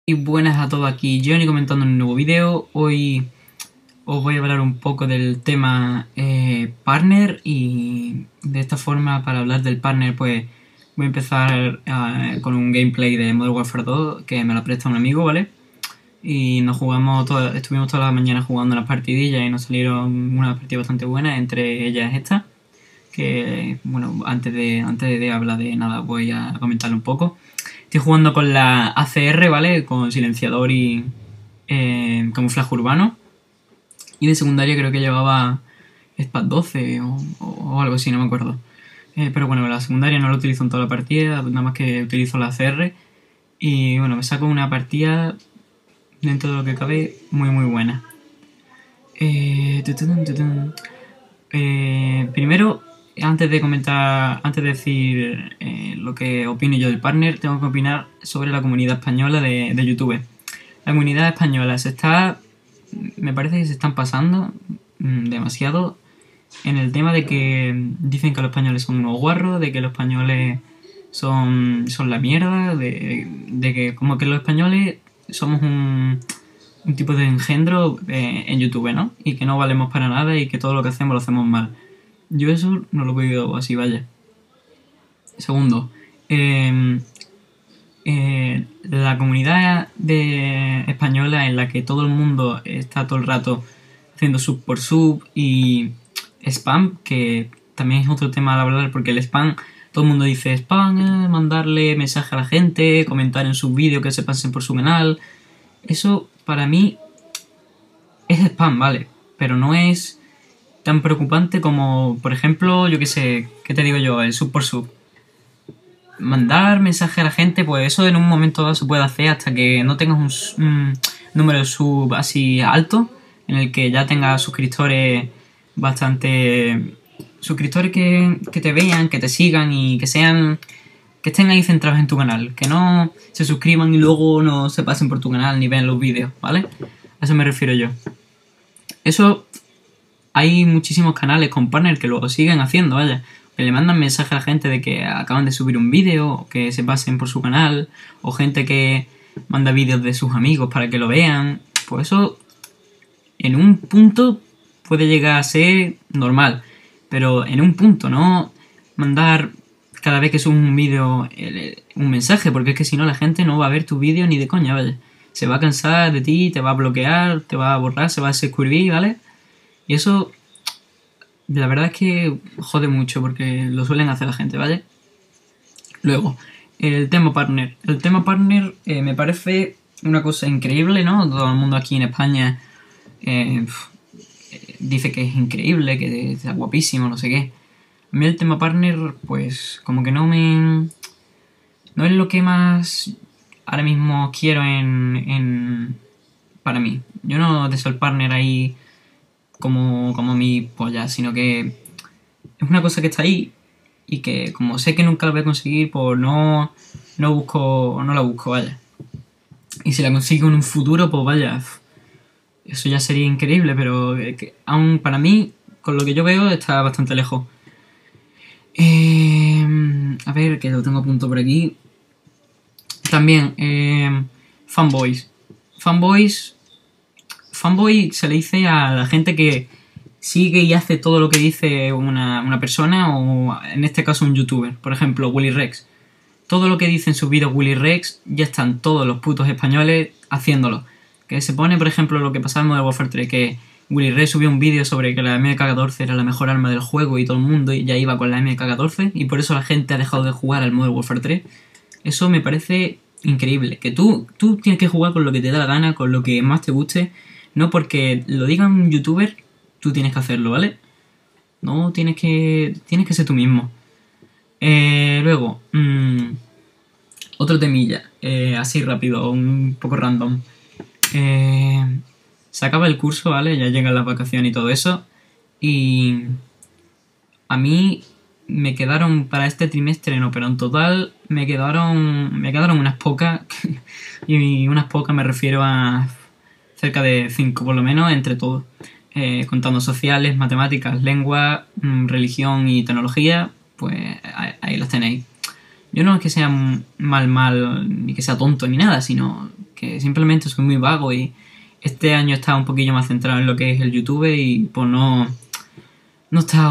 Y buenas a todos, aquí Johnny comentando un nuevo vídeo. Hoy os voy a hablar un poco del tema partner, y de esta forma, para hablar del partner, pues voy a empezar con un gameplay de Modern Warfare 2 que me lo presta un amigo, ¿vale? Y estuvimos toda la mañana jugando unas partidillas y nos salieron unas partidas bastante buenas, entre ellas esta, que bueno, antes de hablar de nada voy a comentarlo un poco. Estoy jugando con la ACR, ¿vale? Con silenciador y camuflaje urbano. Y de secundaria creo que llevaba SPAD 12 o algo así, no me acuerdo. Pero bueno, la secundaria no lo utilizo en toda la partida, nada más que utilizo la ACR. Y bueno, me saco una partida, dentro de lo que cabe, muy muy buena. Primero, antes de decir lo que opino yo del partner, tengo que opinar sobre la comunidad española de YouTube. La comunidad española me parece que se están pasando demasiado en el tema de que dicen que los españoles son unos guarros, de que los españoles son la mierda, de que como que los españoles somos un tipo de engendro en YouTube, ¿no? Y que no valemos para nada y que todo lo que hacemos lo hacemos mal. Yo eso no lo veo así, vaya. Segundo, la comunidad española, en la que todo el mundo está todo el rato haciendo sub por sub y spam, que también es otro tema de hablar, porque el spam, todo el mundo dice spam, mandarle mensaje a la gente, comentar en sus vídeos que se pasen por su canal. Eso para mí es spam, ¿vale? Pero no es tan preocupante como, por ejemplo, yo qué sé, ¿qué te digo yo? El sub por sub. Mandar mensaje a la gente, pues eso en un momento dado se puede hacer hasta que no tengas un número de sub así alto, en el que ya tengas suscriptores suscriptores que te vean, que te sigan y que estén ahí centrados en tu canal, que no se suscriban y luego no se pasen por tu canal ni vean los vídeos, ¿vale? A eso me refiero yo. Eso, hay muchísimos canales con partners que lo siguen haciendo, vaya. Que le mandan mensaje a la gente de que acaban de subir un vídeo, o que se pasen por su canal, o gente que manda vídeos de sus amigos para que lo vean. Pues eso, en un punto, puede llegar a ser normal. Pero en un punto, no mandar cada vez que subes un vídeo un mensaje, porque es que si no la gente no va a ver tu vídeo ni de coña, vaya. Se va a cansar de ti, te va a bloquear, te va a borrar, se va a suscribir, ¿vale? Y eso, la verdad es que jode mucho, porque lo suelen hacer la gente, ¿vale? Luego, el tema partner. El tema partner me parece una cosa increíble, ¿no? Todo el mundo aquí en España dice que es increíble, que está guapísimo, no sé qué. A mí el tema partner, pues como que no es lo que más ahora mismo quiero para mí. Yo no deseo el partner ahí como mi polla, sino que es una cosa que está ahí y que como sé que nunca la voy a conseguir, pues no la busco, vaya. Y si la consigo en un futuro, pues vaya, eso ya sería increíble, pero aún para mí, con lo que yo veo, está bastante lejos. A ver, que lo tengo a punto por aquí. También, fanboys. Fanboy se le dice a la gente que sigue y hace todo lo que dice una persona, o en este caso un youtuber. Por ejemplo, Willy Rex. Todo lo que dice en sus vídeos Willy Rex, ya están todos los putos españoles haciéndolo. Que se pone, por ejemplo, lo que pasaba en Modern Warfare 3, que Willy Rex subió un vídeo sobre que la MK14 era la mejor arma del juego y todo el mundo ya iba con la MK14, y por eso la gente ha dejado de jugar al Modern Warfare 3. Eso me parece increíble. Que tú tienes que jugar con lo que te da la gana, con lo que más te guste. No porque lo diga un youtuber, tú tienes que hacerlo, ¿vale? No, tienes que ser tú mismo. Luego, otro temilla, así rápido, un poco random. Se acaba el curso, ¿vale? Ya llegan las vacaciones y todo eso. Y a mí me quedaron para este trimestre, no, pero en total me quedaron unas pocas. Y unas pocas me refiero a cerca de 5 por lo menos, entre todos. Contando sociales, matemáticas, lengua, religión y tecnología, pues ahí las tenéis. Yo no es que sea mal, ni que sea tonto ni nada, sino que simplemente soy muy vago y este año he estado un poquillo más centrado en lo que es el YouTube y pues no he estado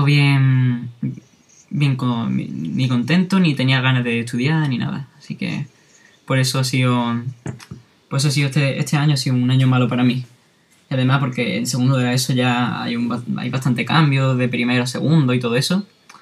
ni contento, ni tenía ganas de estudiar, ni nada. Así que por eso ha sido este año ha sido un año malo para mí. Y además porque en segundo de ESO ya hay bastante cambio de primero a segundo y todo eso.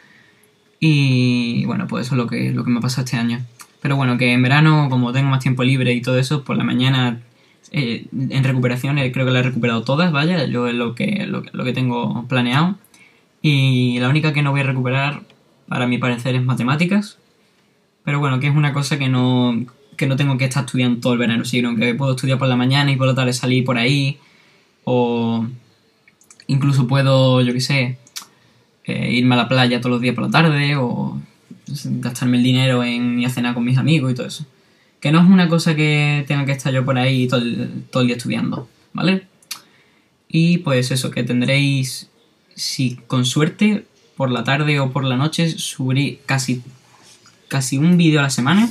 Y bueno, pues eso es lo que me ha pasado este año. Pero bueno, que en verano, como tengo más tiempo libre y todo eso, por la mañana en recuperación creo que la he recuperado todas, vaya, yo es lo que tengo planeado. Y la única que no voy a recuperar, para mi parecer, es matemáticas. Pero bueno, que es una cosa que no tengo que estar estudiando todo el verano, sino que puedo estudiar por la mañana y por la tarde salir por ahí. O incluso puedo, yo qué sé, irme a la playa todos los días por la tarde. O gastarme el dinero en ir a cenar con mis amigos y todo eso. Que no es una cosa que tenga que estar yo por ahí todo el día estudiando, ¿vale? Y pues eso, que tendréis, si con suerte, por la tarde o por la noche, subiré casi un vídeo a la semana.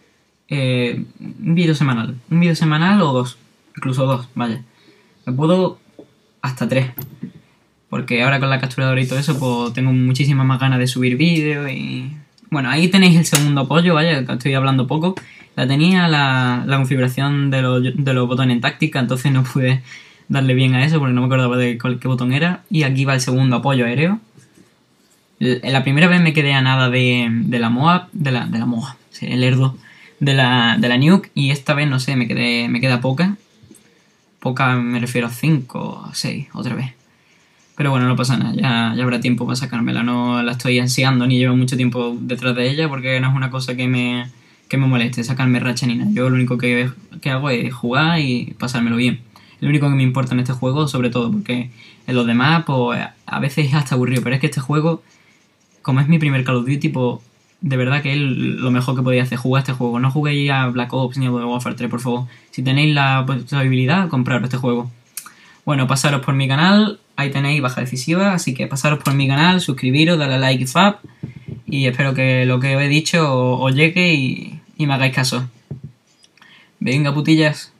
Un vídeo semanal o dos, incluso dos, vaya. Me puedo hasta 3. Porque ahora con la capturadora y todo eso, pues tengo muchísimas más ganas de subir vídeos y... Bueno, ahí tenéis el segundo apoyo, vaya, que estoy hablando poco. La tenía la configuración de los botones en táctica, entonces no pude darle bien a eso porque no me acordaba de qué botón era. Y aquí va el segundo apoyo aéreo. La primera vez me quedé a nada de la MOAB, de la MOAB, sí, el Erdo, de la Nuke, y esta vez, no sé, me queda poca. Poca me refiero a 5 o 6, otra vez. Pero bueno, no pasa nada, ya habrá tiempo para sacármela. No la estoy ansiando ni llevo mucho tiempo detrás de ella porque no es una cosa que me moleste, sacarme racha ni nada. Yo lo único que hago es jugar y pasármelo bien. Es lo único que me importa en este juego, sobre todo, porque en los demás, pues a veces es hasta aburrido. Pero es que este juego, como es mi primer Call of Duty, pues de verdad que es lo mejor que podía hacer, jugar este juego. No juguéis a Black Ops ni a Modern Warfare 3, por favor. Si tenéis la posibilidad, compraros este juego. Bueno, pasaros por mi canal, ahí tenéis baja decisiva, así que pasaros por mi canal, suscribiros, darle a like y fab, y espero que lo que os he dicho os llegue y me hagáis caso. Venga, putillas.